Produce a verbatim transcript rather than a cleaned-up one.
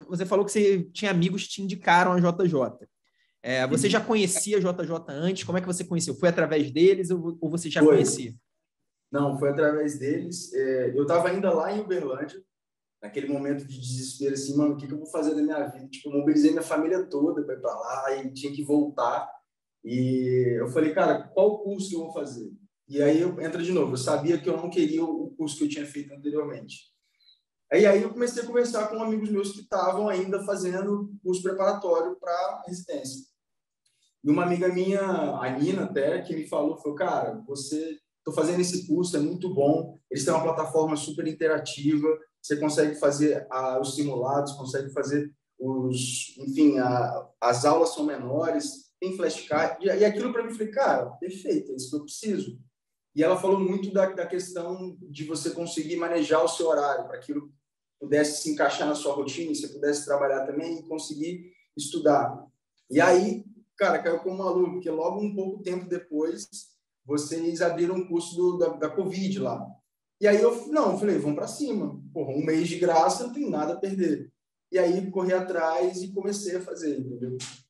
você falou que você tinha amigos que te indicaram a J J. É, você já conhecia a J J antes? Como é que você conheceu? Foi através deles ou, ou você já Foi. conhecia? Não, foi através deles. É, eu estava ainda lá em Uberlândia, naquele momento de desespero, assim, mano, o que, que eu vou fazer da minha vida? Tipo, eu mobilizei minha família toda para ir para lá e tinha que voltar. E eu falei, cara, qual curso que eu vou fazer? E aí eu entra de novo, eu sabia que eu não queria o curso que eu tinha feito anteriormente. Aí, aí eu comecei a conversar com amigos meus que estavam ainda fazendo curso preparatório para residência. E uma amiga minha, a Nina, até, que me falou, falou, cara, você, tô fazendo esse curso, é muito bom, eles têm uma plataforma super interativa, você consegue fazer ah, os simulados, consegue fazer os, enfim, a, as aulas são menores, tem flashcard, e, e aquilo para mim, eu falei, cara, perfeito, é isso que eu preciso. E ela falou muito da, da questão de você conseguir manejar o seu horário, para que aquilo pudesse se encaixar na sua rotina, você pudesse trabalhar também e conseguir estudar. E aí, cara, caiu como maluco, porque logo um pouco tempo depois, vocês abriram um curso do, da, da Covid lá. E aí eu, não, eu falei, vamos para cima. Porra, um mês de graça, não tem nada a perder. E aí corri atrás e comecei a fazer, entendeu?